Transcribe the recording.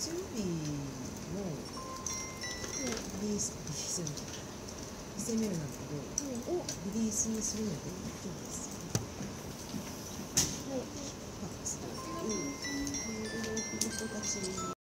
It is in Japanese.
日のリリース2000メールなんだけど、をリリースにするのでいいですか？はい。この人たち